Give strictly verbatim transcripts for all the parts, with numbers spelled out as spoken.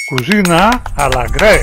Κουζίνα Αλαγκρέκ.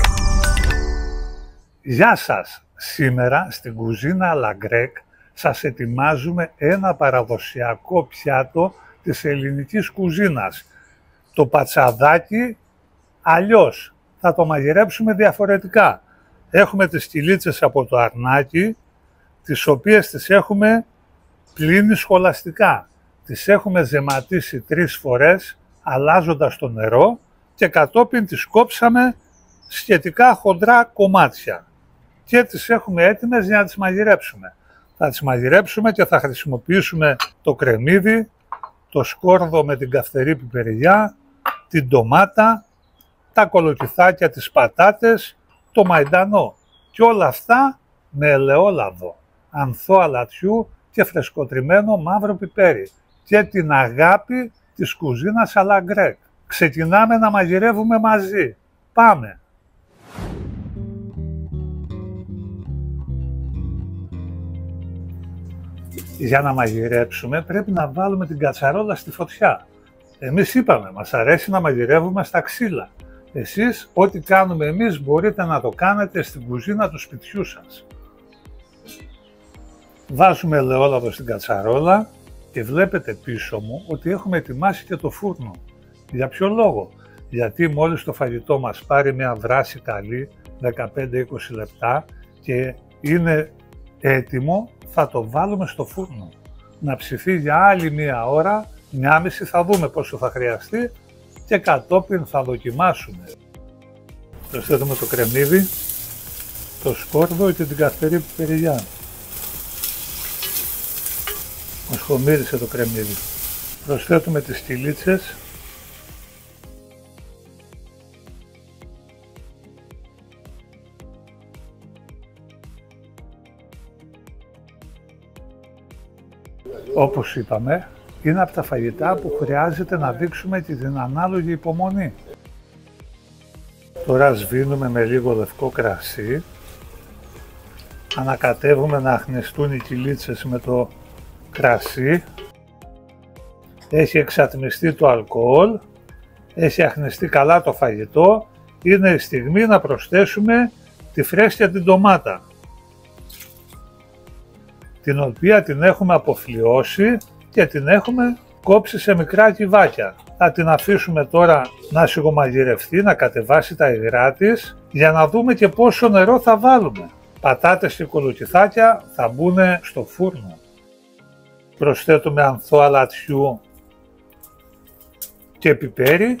Γεια σας! Σήμερα στην κουζίνα Αλαγκρέκ σας ετοιμάζουμε ένα παραδοσιακό πιάτο της ελληνικής κουζίνας. Το πατσαδάκι, αλλιώς θα το μαγειρέψουμε διαφορετικά. Έχουμε τις στυλίτσες από το αρνάκι, τις οποίες τις έχουμε πλύνει σχολαστικά. Τις έχουμε ζεματίσει τρεις φορές, αλλάζοντας το νερό, και κατόπιν τις κόψαμε σχετικά χοντρά κομμάτια και τις έχουμε έτοιμες για να τις μαγειρέψουμε. Θα τις μαγειρέψουμε και θα χρησιμοποιήσουμε το κρεμμύδι, το σκόρδο με την καυτερή πιπεριά, την ντομάτα, τα κολοκυθάκια, τις πατάτες, το μαϊντανό και όλα αυτά με ελαιόλαδο, ανθό αλατιού και φρεσκοτριμμένο μαύρο πιπέρι και την αγάπη της κουζίνας Αλαγκρέκ. Ξεκινάμε να μαγειρεύουμε μαζί. Πάμε! Για να μαγειρέψουμε πρέπει να βάλουμε την κατσαρόλα στη φωτιά. Εμείς είπαμε, μας αρέσει να μαγειρεύουμε στα ξύλα. Εσείς ό,τι κάνουμε εμείς μπορείτε να το κάνετε στην κουζίνα του σπιτιού σας. Βάζουμε ελαιόλαδο στην κατσαρόλα και βλέπετε πίσω μου ότι έχουμε ετοιμάσει και το φούρνο. Για ποιο λόγο? Γιατί μόλις το φαγητό μας πάρει μια βράση καλή, δεκαπέντε με είκοσι λεπτά, και είναι έτοιμο, θα το βάλουμε στο φούρνο. Να ψηθεί για άλλη μία ώρα, μία μισή, θα δούμε πόσο θα χρειαστεί και κατόπιν θα δοκιμάσουμε. Προσθέτουμε το κρεμμύδι, το σκόρδο και την καυτερή πιπεριά. Μας χωμύρισε το κρεμμύδι. Προσθέτουμε τις στυλίτσες. Όπως είπαμε, είναι από τα φαγητά που χρειάζεται να δείξουμε και την ανάλογη υπομονή. Τώρα σβήνουμε με λίγο λευκό κρασί. Ανακατεύουμε να αχνιστούν οι κυλίτσες με το κρασί. Έχει εξατμιστεί το αλκοόλ. Έχει αχνιστεί καλά το φαγητό. Είναι η στιγμή να προσθέσουμε τη φρέσκια την ντομάτα, την οποία την έχουμε αποφλιώσει και την έχουμε κόψει σε μικρά κυβάκια. Θα την αφήσουμε τώρα να σιγομαγειρευτεί, να κατεβάσει τα υγρά της, για να δούμε και πόσο νερό θα βάλουμε. Πατάτες και κολοκυθάκια θα μπουν στο φούρνο. Προσθέτουμε ανθό αλατιού και πιπέρι.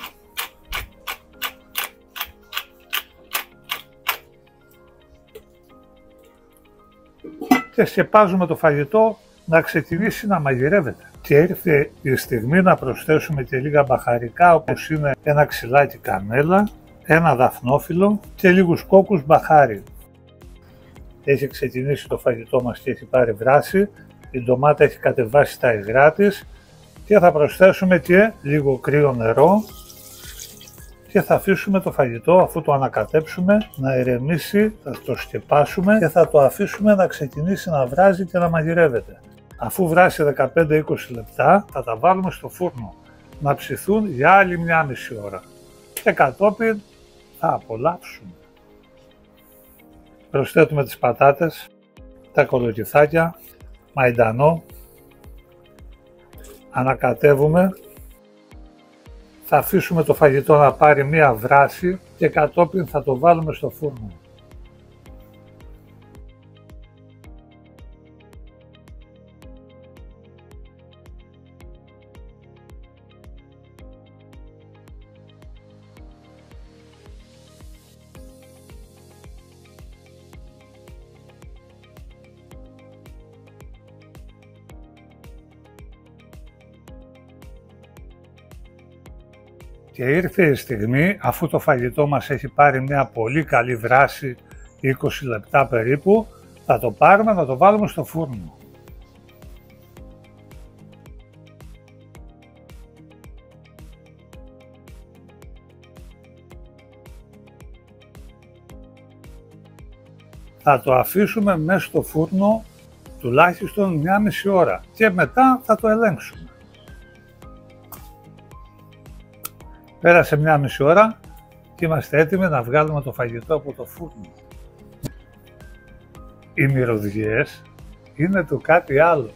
Και σκεπάζουμε το φαγητό να ξεκινήσει να μαγειρεύεται. Και ήρθε η στιγμή να προσθέσουμε και λίγα μπαχαρικά, όπως είναι ένα ξυλάκι κανέλα, ένα δαφνόφυλλο και λίγους κόκκους μπαχάρι. Έχει ξεκινήσει το φαγητό μας και έχει πάρει βράση, η ντομάτα έχει κατεβάσει τα υγρά της και θα προσθέσουμε και λίγο κρύο νερό και θα αφήσουμε το φαγητό, αφού το ανακατέψουμε, να ηρεμήσει, θα το σκεπάσουμε και θα το αφήσουμε να ξεκινήσει να βράζει και να μαγειρεύεται. Αφού βράσει δεκαπέντε με είκοσι λεπτά, θα τα βάλουμε στο φούρνο να ψηθούν για άλλη μια μισή ώρα και κατόπιν θα απολαύσουμε. Προσθέτουμε τις πατάτες, τα κολοκυθάκια, μαϊντανό, ανακατεύουμε. Θα αφήσουμε το φαγητό να πάρει μία βράση και κατόπιν θα το βάλουμε στο φούρνο. Και ήρθε η στιγμή, αφού το φαγητό μας έχει πάρει μια πολύ καλή βράση, είκοσι λεπτά περίπου, θα το πάρουμε να το βάλουμε στο φούρνο. Θα το αφήσουμε μέσα στο φούρνο τουλάχιστον μια μισή ώρα και μετά θα το ελέγξουμε. Πέρασε μια μισή ώρα, και είμαστε έτοιμοι να βγάλουμε το φαγητό από το φούρνο. Οι μυρωδιές είναι το κάτι άλλο.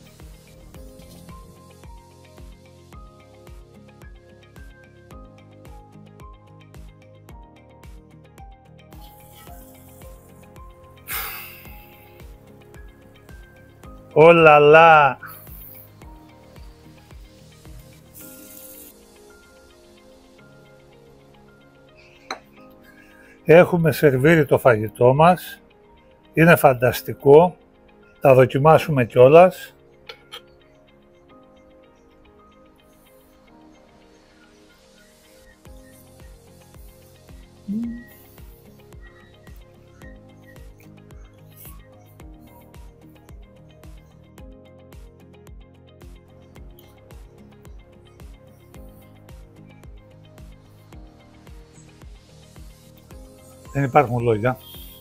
Ολαλά! Έχουμε σερβίρει το φαγητό μας. Είναι φανταστικό. Θα δοκιμάσουμε κιόλας. Δεν υπάρχουν λόγια.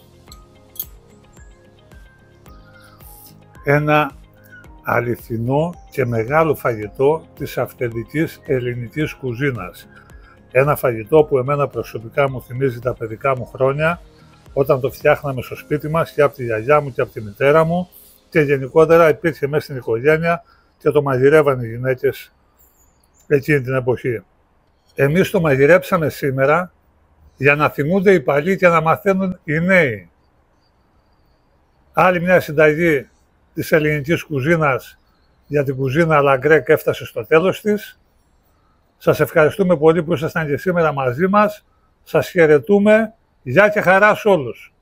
Ένα αληθινό και μεγάλο φαγητό της αυθεντικής ελληνικής κουζίνας. Ένα φαγητό που εμένα προσωπικά μου θυμίζει τα παιδικά μου χρόνια, όταν το φτιάχναμε στο σπίτι μας και από τη γιαγιά μου και από τη μητέρα μου, και γενικότερα υπήρχε μέσα στην οικογένεια και το μαγειρεύαν οι γυναίκες εκείνη την εποχή. Εμείς το μαγειρέψαμε σήμερα για να θυμούνται οι παλιοί και να μαθαίνουν οι νέοι. Άλλη μια συνταγή της ελληνικής κουζίνας για την κουζίνα La Grecque έφτασε στο τέλος της. Σας ευχαριστούμε πολύ που ήσασταν και σήμερα μαζί μας. Σας χαιρετούμε. Γεια και χαρά σε όλους.